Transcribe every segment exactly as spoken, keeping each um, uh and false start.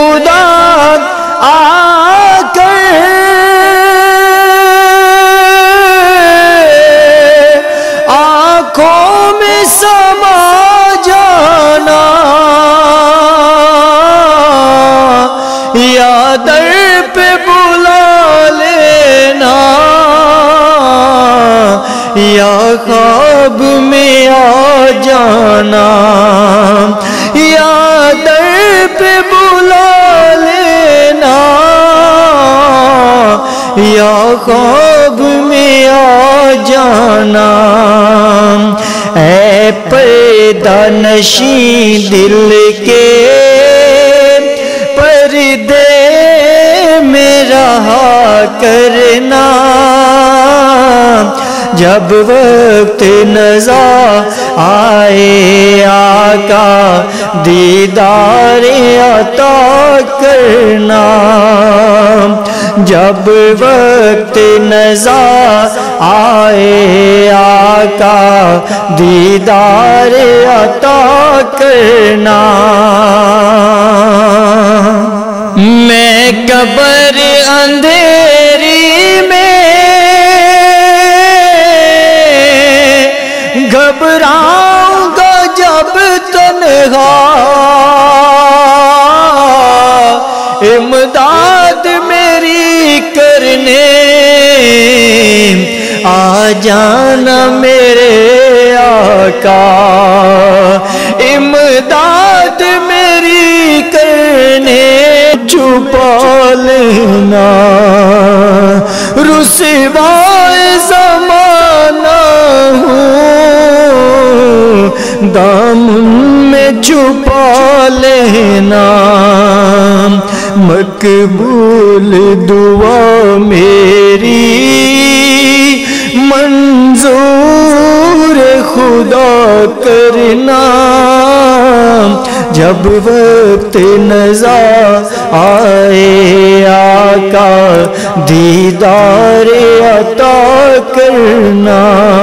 خدا آ کر آنکھوں میں سما جانا، یا در پہ بلا لینا، یا خواب میں آ جانا، یا در پہ بلا لینا، یا خواب میں آ جانا۔ اے پردہ نشین دل کے پردے میں رہا کرنا، جب وقت نظر آئے آقا دیدار عطا کرنا، جب وقت نظر آئے آقا دیدار عطا کرنا۔ میں قبر اندھیری میں گھبراؤں گا جب تنہا، امداد میری کرنے آ جانا میرے آقا، امداد میری کرنے چھپا لینا، رسوائے زمانہ ہوں دامن میں چھپا لینا، مقبول دعا میری منظور خدا کرنا، جب وقت نظر آئے آقا دیدار عطا کرنا۔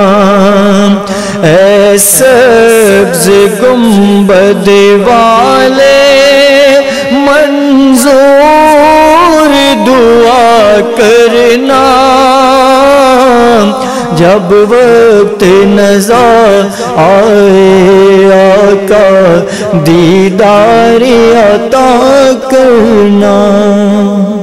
اے سبز گنبد والے منظور دعا کرنا، جب وقت نظر آئے آقا دیدار عطا کرنا۔